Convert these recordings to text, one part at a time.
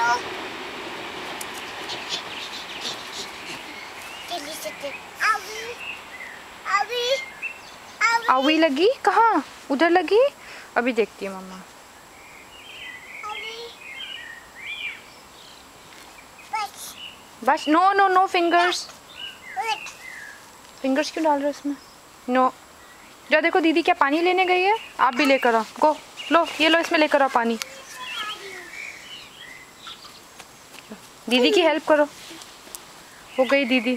आवी लगी कहाँ? उधर लगी? अभी देखती है मम्मा। बस no no no fingers. Fingers क्यों डाल रहे हो इसमें? नो। जा देखो दीदी क्या पानी लेने गई है। आप भी लेकर आओ। गो लो, ये लो, इसमें लेकर आओ पानी। दीदी की हेल्प करो। हो गई दीदी।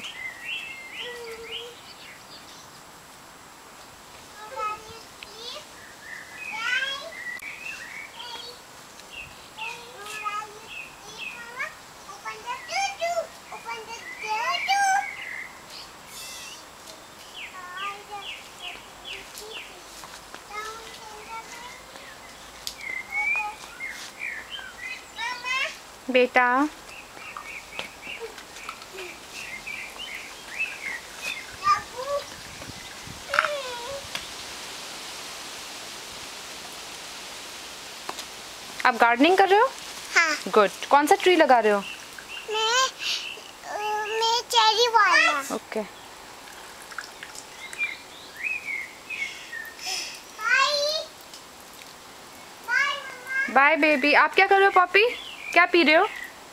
बेटा आप गार्डनिंग कर रहे हो? हाँ। गुड। कौन सा ट्री लगा रहे हो? मैं चेरी वाला। ओके। Bye baby. आप क्या कर रहे हो पॉपी? क्या पी रहे हो?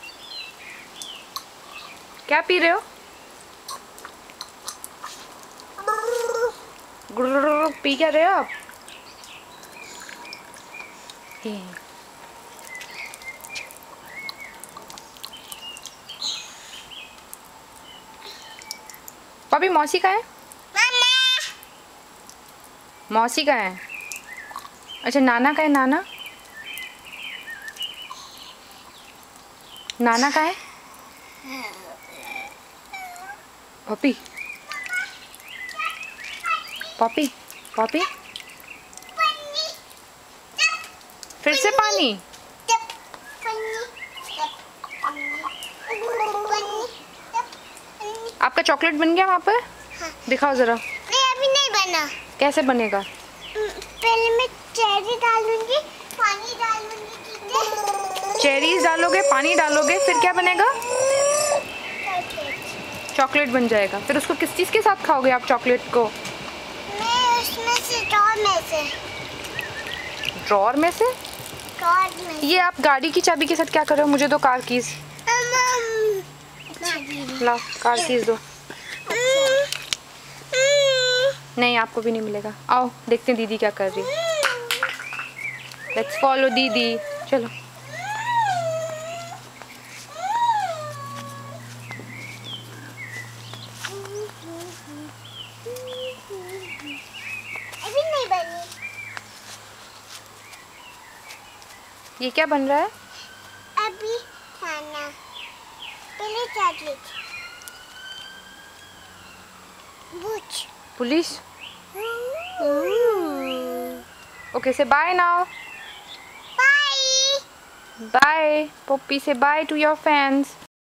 क्या पी रहे हो? गुर्र पी क्या रहे हो आप? पॉपी मौसी कहाँ है? मौसी कहाँ है? अच्छा नाना कहाँ है? नाना नाना कहाँ है? पॉपी पॉपी पॉपी फिर से पानी। आपका चॉकलेट बन गया वहाँ पर? हाँ। दिखाओ जरा। नहीं अभी नहीं बना। कैसे बनेगा? पहले मैं चेरी डालूंगी, पानी डालूंगी, ठीक है? चेरीज डालोगे, पानी डालोगे, फिर क्या बनेगा? चॉकलेट बन जाएगा। फिर उसको किस चीज़ के साथ खाओगे आप चॉकलेट को? मैं उसमें से ड्रॉर में से। ड्रॉर में से? ड्रॉर में। ये आप गाड़ी की चाबी के साथ क्या कर रहे हो? मुझे दो कार कीज। ला कार कीज दो। नहीं आपको भी नहीं मिलेगा। आओ देखते हैं दीदी क्या कर रही है। लेट्स फॉलो दीदी। चलो अभी नहीं बनी। ये क्या बन रहा है? अभी खाना। पहले चॉकलेट। बुच। Police. Okay say bye now. Bye. Bye Poppy say bye to your fans.